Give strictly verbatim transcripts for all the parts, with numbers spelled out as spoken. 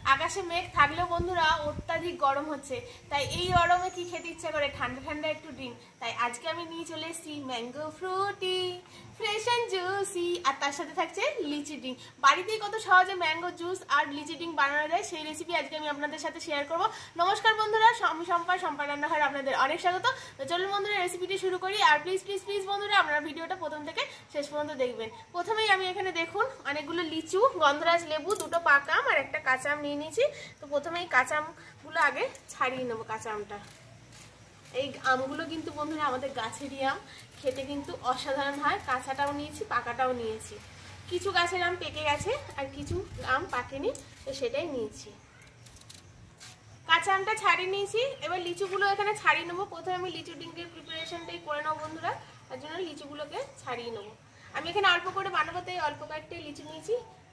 আকাশে মেঘ থাকলেও বন্ধুরা অত্যাধিক গরম হচ্ছে, তাই এই গরমে কি খেতে ইচ্ছা করে ঠান্ডা ঠান্ডা একটু ড্রিঙ্ক। তাই আজকে আমি নিয়ে চলে এসেছি mango Frooti fresh and juicy, আর তার সাথে থাকছে লিচি ড্রিঙ্ক। বাড়িতেই কত সহজে ম্যাঙ্গো জুস আর লিচি ড্রিঙ্ক বানানো যায় সেই রেসিপি আজকে আমি আপনাদের সাথে শেয়ার করব। নমস্কার বন্ধুরা, আমি সম্পা সম্পা রান্নাঘরে আপনাদের অনেক স্বাগত। তো চলুন বন্ধুরা রেসিপিটি শুরু করি। আর প্লিজ প্লিজ প্লিজ বন্ধুরা আপনারা ভিডিওটা প্রথম থেকে শেষ পর্যন্ত দেখবেন। প্রথমেই আমি এখানে দেখুন অনেকগুলো লিচু, গন্ধরাজ লেবু, দুটো পাকা আম আর একটা কাঁচা আম নিয়ে নিয়েছি। তো প্রথমেই কাঁচা আমগুলো আগে ছাড়িয়ে নেবো। কাঁচা আমটা, এই আমগুলো কিন্তু বন্ধুরা আমাদের গাছেরই আম, খেতে কিন্তু অসাধারণ হয়। কাঁচাটাও নিয়েছি, পাকাটাও নিয়েছি। কিছু গাছের আম পেকে গেছে আর কিছু আম পাকেনি, তো সেটাই নিয়েছি। কাঁচা আমটা ছাড়িয়ে নিয়েছি, এবার লিচুগুলো এখানে ছাড়িয়ে নেবো। প্রথমে আমি লিচু ডিঙ্কের প্রিপারেশনটাই করে নেবো বন্ধুরা, তার জন্য লিচুগুলোকে ছাড়িয়ে নেবো। আমি এখানে অল্প করে বানাবো তাই অল্প কয়েকটাই লিচু নিয়েছি।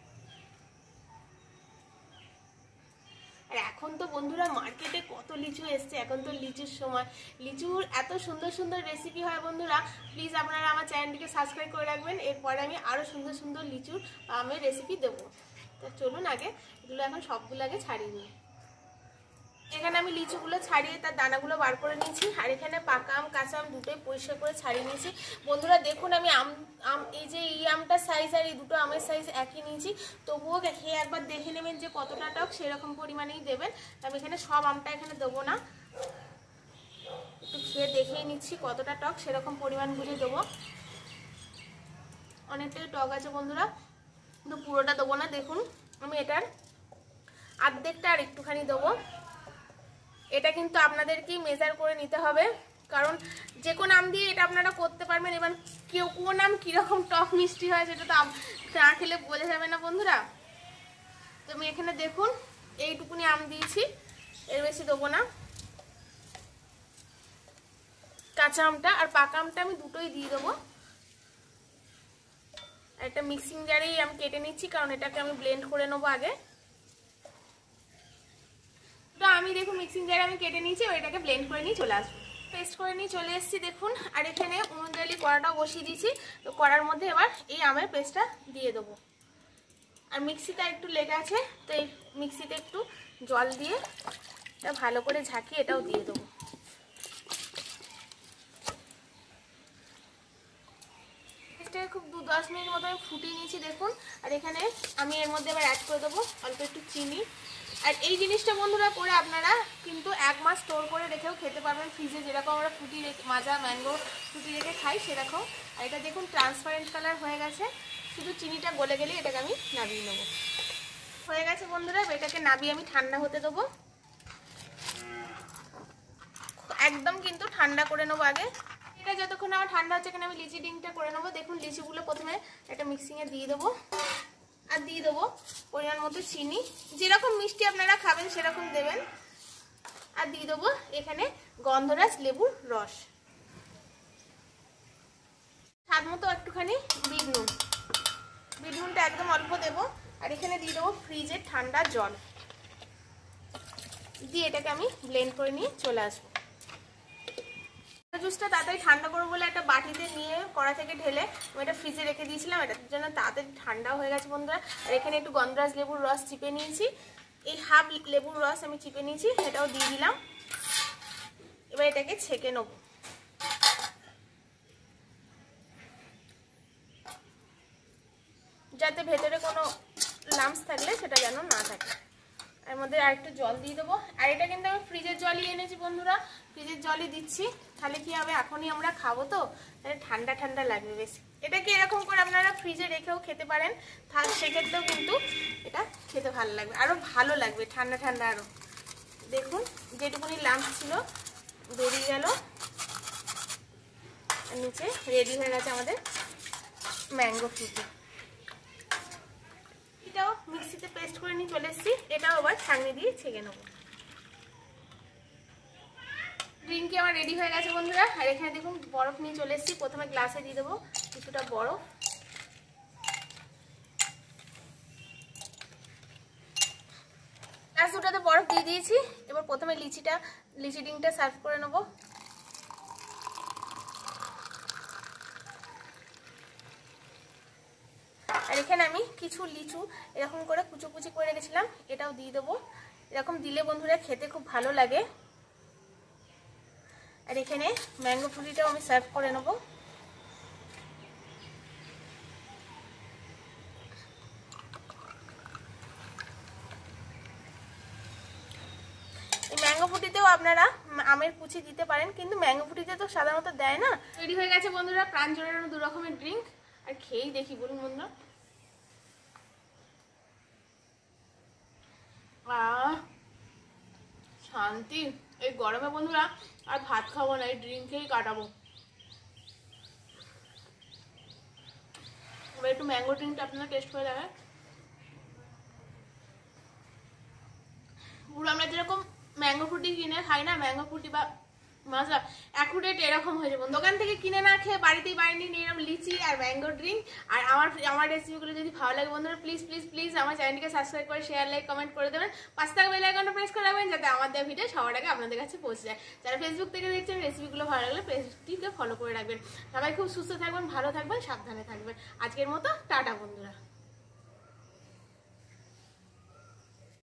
আর এখন তো বন্ধুরা মার্কেটে কত লিচু এসছে, এখন তো লিচুর সময়, লিচুর এত সুন্দর সুন্দর রেসিপি হয় বন্ধুরা। প্লিজ আপনারা আমার চ্যানেলটিকে সাবস্ক্রাইব করে রাখবেন, এরপরে আমি আরও সুন্দর সুন্দর লিচুর আমের রেসিপি দেবো। তো চলুন আগে এগুলো এখন সবগুলো আগে ছাড়িয়ে নিই। এখানে আমি লিচুগুলো ছাড়িয়ে তার দানাগুলো বার করে নিয়েছি, আর এখানে পাকা আম কাঁচা আম দুটোই পরিষ্কার করে ছাড়িয়ে নিয়েছি। বন্ধুরা দেখুন আমি আম আম এই যে এই আমটার সাইজ আর এই দুটো আমের সাইজ একই নিয়েছি, তবুও খেয়ে একবার দেখে নেবেন যে কতটা টক, সেরকম পরিমাণেই দেবেন। আমি এখানে সব আমটা এখানে দেবো না, একটু খেয়ে দেখেই নিচ্ছি কতটা টক, সেরকম পরিমাণ বুঝে দেবো। অনেকটাই টক আছে বন্ধুরা, কিন্তু পুরোটা দেবো না। দেখুন আমি এটার অর্ধেকটা আর একটুখানি দেবো। এটা কিন্তু আপনাদেরকেই মেজার করে নিতে হবে, কারণ যে কোনো আম দিয়ে এটা আপনারা করতে পারবেন। এবার কেউ কোন আম কীরকম টক মিষ্টি হয় সেটা তো না খেলে বোঝা যাবে না বন্ধুরা। তো আমি এখানে দেখুন এইটুকুনি আম দিয়েছি, এর বেশি দেবো না। কাঁচা আমটা আর পাকা আমটা আমি দুটোই দিয়ে দেবো। একটা মিক্সিং জারেই আমি কেটে নিচ্ছি, কারণ এটাকে আমি ব্লেন্ড করে নেবো আগে। তো আমি দেখুন মিক্সিং জারে আমি কেটে নিয়েছি, এটাকে ব্লেন্ড করে নিয়ে চলে আসবো। পেস্ট করে নিয়ে চলে এসেছি দেখুন। আর এখানে উনুনজালি কড়াটাও বসিয়ে দিয়েছি, তো কড়ার মধ্যে এবার এই আমের পেস্টটা দিয়ে দেবো। আর মিক্সিতে একটু লেগে আছে, তো এই মিক্সিতে একটু জল দিয়ে এটা ভালো করে ঝাঁকিয়ে এটাও দিয়ে দেবো। পেস্টটাকে খুব দু দশ মিনিট মতো আমি ফুটিয়ে নিয়েছি দেখুন। আর এখানে আমি এর মধ্যে এবার অ্যাড করে দেবো অল্প একটু চিনি। আর এই জিনিসটা বন্ধুরা করে আপনারা কিন্তু এক মাস স্টোর করে রেখেও খেতে পারবেন ফ্রিজে, যেরকম আমরা ফুটি রেখে মাজা ম্যাঙ্গো ফুটি রেখে খাই সেরকম। আর এটা দেখুন ট্রান্সপারেন্ট কালার হয়ে গেছে, শুধু চিনিটা গলে গেলে এটাকে আমি নামিয়ে নেবো। হয়ে গেছে বন্ধুরা, এটাকে নামিয়ে আমি ঠান্ডা হতে দেবো। একদম কিন্তু ঠান্ডা করে নেবো আগে। এটা যতক্ষণ আমার ঠান্ডা হচ্ছে এখানে আমি লিচি ডিংটা করে নেবো। দেখুন লিচিগুলো প্রথমে একটা মিক্সিংয়ে দিয়ে দেবো, আর দিয়ে দেবো পরিমাণ মতো চিনি, যেরকম মিষ্টি আপনারা খাবেন সেরকম দেবেন। আর দিয়ে দেবো এখানে গন্ধরাজ লেবুর রস, স্বাদ মতো একটুখানি বিট নুন, বিট নুনটা একদম অল্প দেবো। আর এখানে দিয়ে দেবো ফ্রিজের ঠান্ডা জল দিয়ে এটাকে আমি ব্লেন্ড করে নিয়ে চলে আসবো। জুসটা তাড়াতাড়ি ঠান্ডা করবো বলে একটা বাটিতে নিয়ে কড়া থেকে ঢেলে আমি এটা ফ্রিজে রেখে দিয়েছিলাম, এটার জন্য তাড়াতাড়ি ঠান্ডাও হয়ে গেছে বন্ধুরা। আর এখানে একটু গন্ধরাজ লেবুর রস চিপে নিয়েছি, এই হাফ লেবুর রস আমি চিপে নিয়েছি, এটাও দিয়ে দিলাম। এবার এটাকে ছেঁকে নেব। যাতে ভেতরে কোনো লাম্পস থাকলে সেটা যেন না থাকে। এর মধ্যে আর একটু জল দিয়ে দেবো। আর এটা কিন্তু আমি ফ্রিজের জলই এনেছি বন্ধুরা, ফ্রিজের জলই দিচ্ছি। তাহলে কি হবে, এখনই আমরা খাবো তো তাহলে ঠান্ডা ঠান্ডা লাগবে বেশি। এটাকে এরকম করে আপনারা ফ্রিজে রেখেও খেতে পারেন, তাহলে সেক্ষেত্রেও কিন্তু এটা খেতে ভালো লাগবে, আরও ভালো লাগবে ঠান্ডা ঠান্ডা আরও। দেখুন যেটুকুনি লাম্প ছিল বেরিয়ে গেল, নিচে রেডি হয়ে গেছে আমাদের ম্যাঙ্গো ফ্রুটি। এটাও মিক্সিতে পেস্ট করে নিয়ে চলে এসেছি, এটাও আবার ছাঁকনি দিয়ে ছেঁকে নেবো। ড্রিঙ্কটি আমার রেডি হয়ে গেছে বন্ধুরা। আর এখানে দেখুন বরফ নিয়ে চলে এসেছি, প্রথমে গ্লাসে দিয়ে দেবো কিছুটা বরফ। গ্লাস দুটাতে বরফ দিয়ে দিয়েছি। এবার প্রথমে লিচিটা লিচি ড্রিঙ্কটা সার্ভ করে নেবো। আর এখানে আমি কিছু লিচু এরকম করে কুচো কুচি করে রেখেছিলাম, এটাও দিয়ে দেবো। এরকম দিলে বন্ধুরা খেতে খুব ভালো লাগে। আর এখানে ম্যাঙ্গো ফ্রুটিটাও আমি সার্ভ করে নেবো। ম্যাঙ্গো ফ্রুটিতেও আপনারা আমের কুচি দিতে পারেন, কিন্তু ম্যাঙ্গো ফ্রুটিতে তো সাধারণত দেয় না। তৈরি হয়ে গেছে বন্ধুরা প্রাণ জোড়ানো দু রকমের ড্রিঙ্ক। আর খেয়েই দেখি বলুন বন্ধুরা। আহ শান্তি। এই গরমে বন্ধুরা আর ভাত খাবো না, এই ড্রিঙ্ক খেয়েই কাটাবো। এবার একটু ম্যাঙ্গো ড্রিঙ্কটা আপনারা টেস্ট করে দেখেন। পুরো আমরা যেরকম ম্যাঙ্গো ফ্রুটি কিনে খাই না, ম্যাঙ্গো ফ্রুটি বা মাজা অ্যাকুরেট এরকম হয়েছে বন্ধু। দোকান থেকে কিনে না খেয়ে বাড়িতেই বানিয়ে নিয়ে এরকম লিচি আর ম্যাঙ্গো ড্রিঙ্ক। আর আমার আমার রেসিপিগুলো যদি ভালো লাগে বন্ধুরা, প্লিজ প্লিজ প্লিজ আমার চ্যানেলটিকে সাবস্ক্রাইব করে শেয়ার লাইক কমেন্ট করে দেবেন। পাঁচ টাকা বেল আইকনটা প্রেস করে রাখবেন যাতে আমার দেওয়া ভিডিও সবার আগে আপনাদের কাছে পৌঁছে যায়। যারা ফেসবুক থেকে দেখছেন রেসিপিগুলো ভালো লাগলে পেজটিকে ফলো করে রাখবেন। সবাই খুব সুস্থ থাকবেন, ভালো থাকবেন, সাবধানে থাকবেন। আজকের মতো টাটা বন্ধুরা।